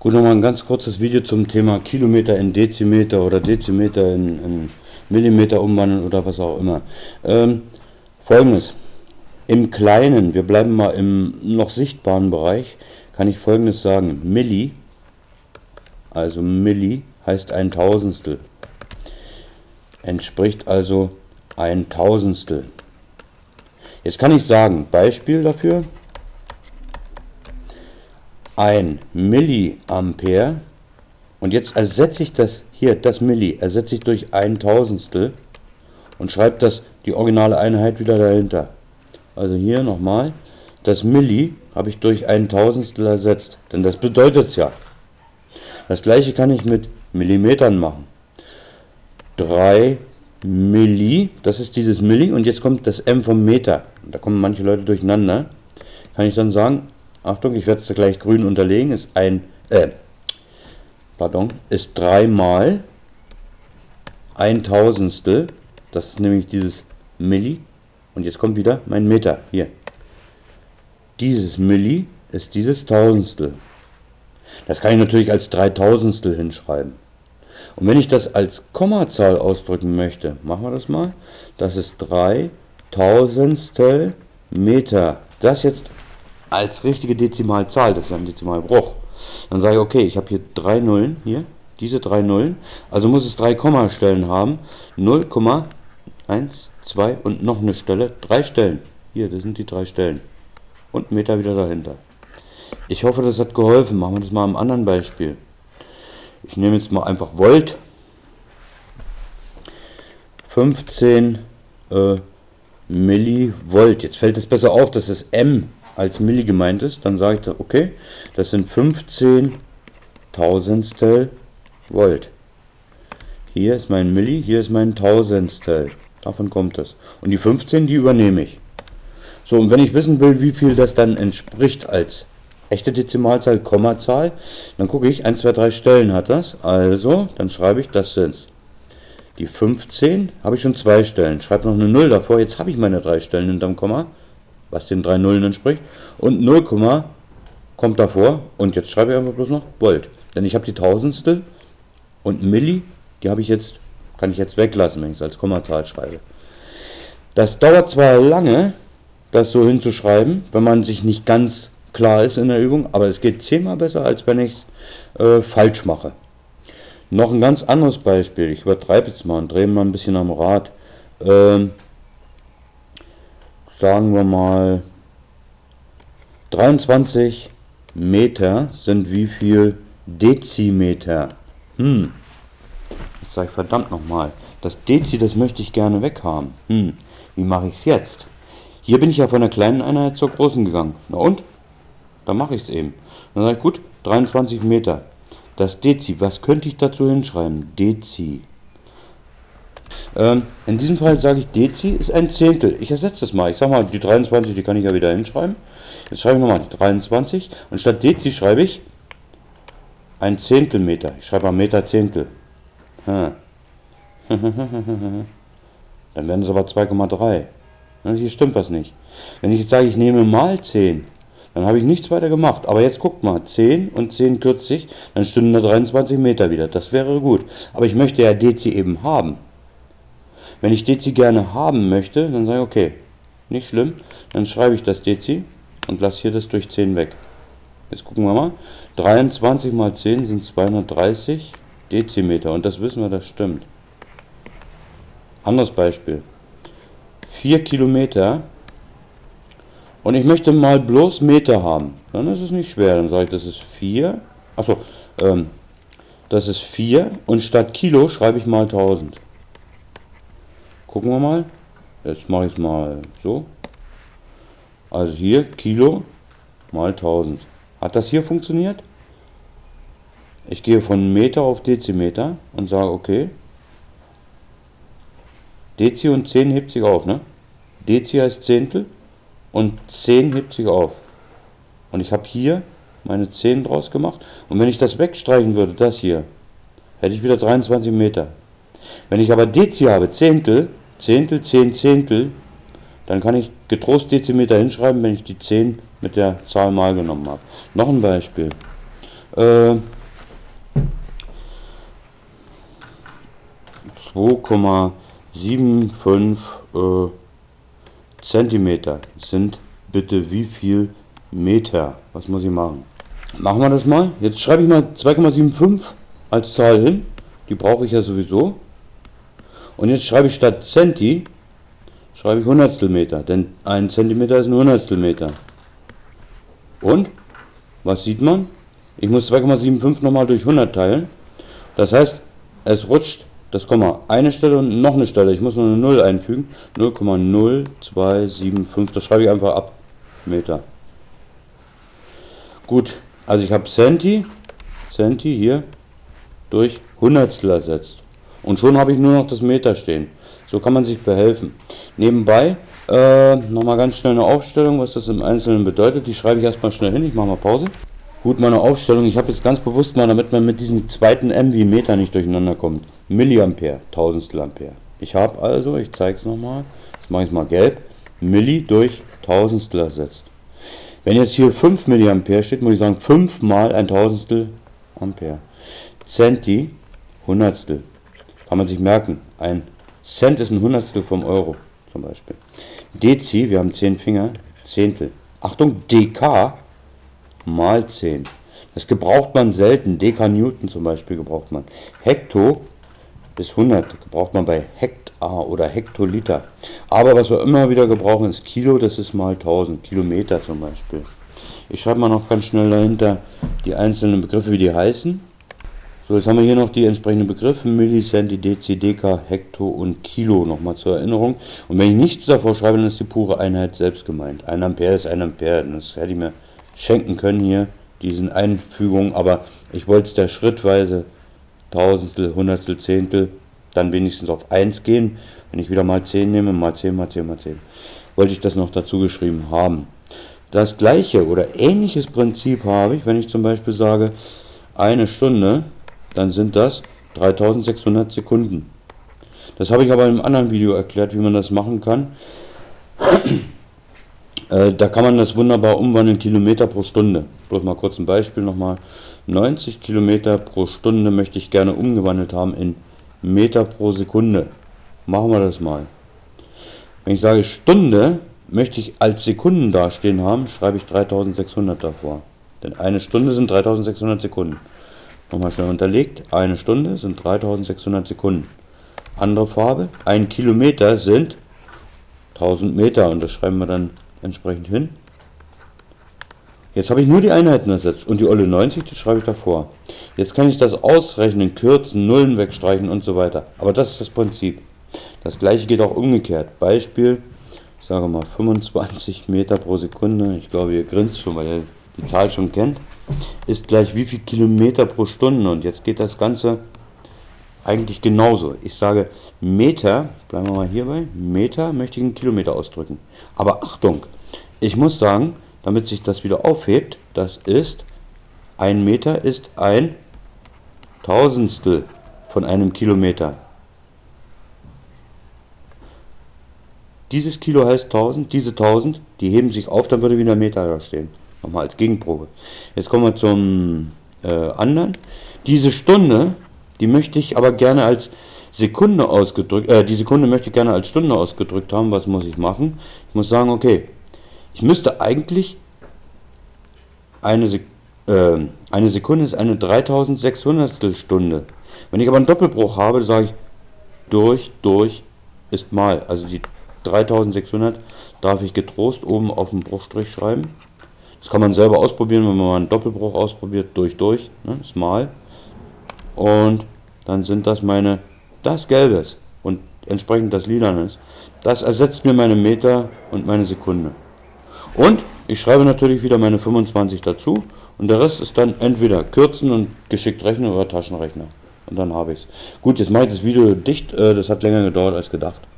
Gut, nochmal ein ganz kurzes Video zum Thema Kilometer in Dezimeter oder Dezimeter in Millimeter umwandeln oder was auch immer. Folgendes: Im Kleinen, wir bleiben mal im noch sichtbaren Bereich, kann ich Folgendes sagen. Milli, also Milli heißt ein Tausendstel, entspricht also ein Tausendstel. Jetzt kann ich sagen, Beispiel dafür: ein Milliampere, und jetzt ersetze ich das hier, das Milli, ersetze ich durch ein Tausendstel und schreibe das, die originale Einheit, wieder dahinter. Also hier nochmal, das Milli habe ich durch ein Tausendstel ersetzt, denn das bedeutet es ja. Das gleiche kann ich mit Millimetern machen. 3 Milli, das ist dieses Milli, und jetzt kommt das M vom Meter. Da kommen manche Leute durcheinander. Kann ich dann sagen, Achtung, ich werde es gleich grün unterlegen, ist ist 3 mal ein Tausendstel, das ist nämlich dieses Milli, und jetzt kommt wieder mein Meter, hier. Dieses Milli ist dieses Tausendstel. Das kann ich natürlich als 3/1000 hinschreiben. Und wenn ich das als Kommazahl ausdrücken möchte, machen wir das mal, das ist 3/1000 Meter. Das jetzt als richtige Dezimalzahl, das ist ein Dezimalbruch. Dann sage ich, okay, ich habe hier 3 Nullen, hier, diese 3 Nullen, also muss es 3 Kommastellen haben, 0,1, 2 und noch eine Stelle, 3 Stellen. Hier, das sind die 3 Stellen. Und Meter wieder dahinter. Ich hoffe, das hat geholfen. Machen wir das mal am anderen Beispiel. Ich nehme jetzt mal einfach Volt. 15 Millivolt. Jetzt fällt es besser auf, dass es M als Milli gemeint ist. Dann sage ich, okay, das sind 15 Tausendstel Volt. Hier ist mein Milli, hier ist mein Tausendstel. Davon kommt es. Und die 15, die übernehme ich. So, und wenn ich wissen will, wie viel das dann entspricht als echte Dezimalzahl, Kommazahl, dann gucke ich, 1, 2, 3 Stellen hat das. Also, dann schreibe ich, das sind die 15, habe ich schon 2 Stellen. Schreibe noch eine 0 davor, jetzt habe ich meine 3 Stellen hinterm Komma, was den 3 Nullen entspricht. Und 0, kommt davor, und jetzt schreibe ich einfach bloß noch Volt. Denn ich habe die Tausendstel und Milli, die habe ich jetzt, kann ich jetzt weglassen, wenn ich es als Kommazahl schreibe. Das dauert zwar lange, das so hinzuschreiben, wenn man sich nicht ganz klar ist in der Übung, aber es geht 10-mal besser, als wenn ich es falsch mache. Noch ein ganz anderes Beispiel, ich übertreibe jetzt mal und drehe mal ein bisschen am Rad. Sagen wir mal, 23 Meter sind wie viel Dezimeter? Jetzt sage ich verdammt nochmal, das Dezi, das möchte ich gerne weghaben. Wie mache ich es jetzt? Hier bin ich ja von der kleinen Einheit zur großen gegangen. Na und? Dann mache ich es eben. Dann sage ich, gut, 23 Meter. Das Dezi, was könnte ich dazu hinschreiben? Dezi. In diesem Fall sage ich, Dezi ist ein Zehntel. Ich ersetze das mal. Ich sage mal, die 23, die kann ich ja wieder hinschreiben. Jetzt schreibe ich nochmal die 23. Und statt Dezi schreibe ich ein Zehntelmeter. Ich schreibe mal Meter Zehntel. Dann werden es aber 2,3. Hier stimmt was nicht. Wenn ich jetzt sage, ich nehme mal 10, dann habe ich nichts weiter gemacht. Aber jetzt guckt mal, 10 und 10 kürzlich, dann stimmen da 23 Meter wieder. Das wäre gut. Aber ich möchte ja Dezi eben haben. Wenn ich Dezi gerne haben möchte, dann sage ich, okay, nicht schlimm. Dann schreibe ich das Dezi und lasse hier das durch 10 weg. Jetzt gucken wir mal. 23 mal 10 sind 230 Dezimeter. Und das wissen wir, das stimmt. Anderes Beispiel. 4 Kilometer. Und ich möchte mal bloß Meter haben. Dann ist es nicht schwer. Dann sage ich, das ist 4. Achso, das ist 4. Und statt Kilo schreibe ich mal 1000. Gucken wir mal. Jetzt mache ich es mal so. Also hier Kilo mal 1000. Hat das hier funktioniert? Ich gehe von Meter auf Dezimeter und sage, okay. Dezi und 10 hebt sich auf, ne? Dezi heißt Zehntel. Und 10 hebt sich auf. Und ich habe hier meine 10 draus gemacht. Und wenn ich das wegstreichen würde, das hier, hätte ich wieder 23 Meter. Wenn ich aber Dezi habe, Zehntel, Zehntel, 10 Zehntel, dann kann ich getrost Dezimeter hinschreiben, wenn ich die 10 mit der Zahl mal genommen habe. Noch ein Beispiel. äh, 2,75 Zentimeter sind bitte wie viel Meter? Was muss ich machen? Machen wir das mal. Jetzt schreibe ich mal 2,75 als Zahl hin. Die brauche ich ja sowieso. Und jetzt schreibe ich statt Centi, schreibe ich Hundertstelmeter. Denn ein Zentimeter ist ein Hundertstelmeter. Und? Was sieht man? Ich muss 2,75 nochmal durch 100 teilen. Das heißt, es rutscht das Komma eine Stelle und noch eine Stelle. Ich muss nur eine 0 einfügen. 0,0275. Das schreibe ich einfach ab. Meter. Gut. Also ich habe Centi hier durch Hundertstel ersetzt. Und schon habe ich nur noch das Meter stehen. So kann man sich behelfen. Nebenbei nochmal ganz schnell eine Aufstellung, was das im Einzelnen bedeutet. Die schreibe ich erstmal schnell hin. Ich mache mal Pause. Gut, meine Aufstellung. Ich habe jetzt ganz bewusst mal, damit man mit diesem zweiten M wie Meter nicht durcheinander kommt. Milliampere, Tausendstel Ampere. Ich habe also, ich zeige es nochmal, jetzt mache ich es mal gelb, Milli durch Tausendstel ersetzt. Wenn jetzt hier 5 Milliampere steht, muss ich sagen 5 mal ein Tausendstel Ampere. Centi, Hundertstel. Kann man sich merken. Ein Cent ist ein Hundertstel vom Euro zum Beispiel. Dezi, wir haben 10 Finger, Zehntel. Achtung, Dk mal 10. Das gebraucht man selten. Dekanewton zum Beispiel gebraucht man. Hekto ist 100. Gebraucht man bei Hektar oder Hektoliter. Aber was wir immer wieder gebrauchen ist Kilo. Das ist mal 1000. Kilometer zum Beispiel. Ich schreibe mal noch ganz schnell dahinter die einzelnen Begriffe, wie die heißen. So, jetzt haben wir hier noch die entsprechenden Begriffe. Millicenti, Dezi, Deka, Hekto und Kilo. Nochmal zur Erinnerung. Und wenn ich nichts davor schreibe, dann ist die pure Einheit selbst gemeint. 1 Ampere ist 1 Ampere. Das hätte ich mir schenken können hier, diesen Einfügungen, aber ich wollte es da schrittweise Tausendstel, Hundertstel, Zehntel, dann wenigstens auf 1 gehen. Wenn ich wieder mal 10 nehme, mal 10, mal 10, mal 10, wollte ich das noch dazu geschrieben haben. Das gleiche oder ähnliches Prinzip habe ich, wenn ich zum Beispiel sage, eine Stunde, dann sind das 3600 Sekunden. Das habe ich aber in einem anderen Video erklärt, wie man das machen kann. Da kann man das wunderbar umwandeln, Kilometer pro Stunde. Bloß mal kurz ein Beispiel nochmal. 90 Kilometer pro Stunde möchte ich gerne umgewandelt haben in Meter pro Sekunde. Machen wir das mal. Wenn ich sage Stunde, möchte ich als Sekunden dastehen haben, schreibe ich 3600 davor. Denn eine Stunde sind 3600 Sekunden. Nochmal schnell unterlegt. Eine Stunde sind 3600 Sekunden. Andere Farbe. Ein Kilometer sind 1000 Meter. Und das schreiben wir dann entsprechend hin. Jetzt habe ich nur die Einheiten ersetzt und die olle 90, die schreibe ich davor. Jetzt kann ich das ausrechnen, kürzen, Nullen wegstreichen und so weiter. Aber das ist das Prinzip. Das gleiche geht auch umgekehrt. Beispiel, ich sage mal 25 Meter pro Sekunde. Ich glaube, ihr grinst schon, weil ihr die Zahl schon kennt. Ist gleich wie viel Kilometer pro Stunde. Und jetzt geht das Ganze eigentlich genauso. Ich sage Meter, bleiben wir mal hierbei, Meter möchte ich in Kilometer ausdrücken. Aber Achtung, ich muss sagen, damit sich das wieder aufhebt, das ist, ein Meter ist ein Tausendstel von einem Kilometer. Dieses Kilo heißt 1000, diese 1000, die heben sich auf, dann würde wieder Meter da stehen. Nochmal als Gegenprobe. Jetzt kommen wir zum anderen. Diese Stunde, die möchte ich aber gerne als Sekunde ausgedrückt, die Sekunde möchte ich gerne als Stunde ausgedrückt haben. Was muss ich machen? Ich muss sagen, okay, ich müsste eigentlich eine Sekunde ist eine 3600 Stunde. Wenn ich aber einen Doppelbruch habe, sage ich durch ist mal. Also die 3600 darf ich getrost oben auf dem Bruchstrich schreiben. Das kann man selber ausprobieren, wenn man mal einen Doppelbruch ausprobiert, durch, ne, ist mal. Und dann sind das das Gelbes und entsprechend das Lilanes. Das ersetzt mir meine Meter und meine Sekunde. Und ich schreibe natürlich wieder meine 25 dazu und der Rest ist dann entweder kürzen und geschickt rechnen oder Taschenrechner. Und dann habe ich es. Gut, jetzt mache ich das Video dicht, das hat länger gedauert als gedacht.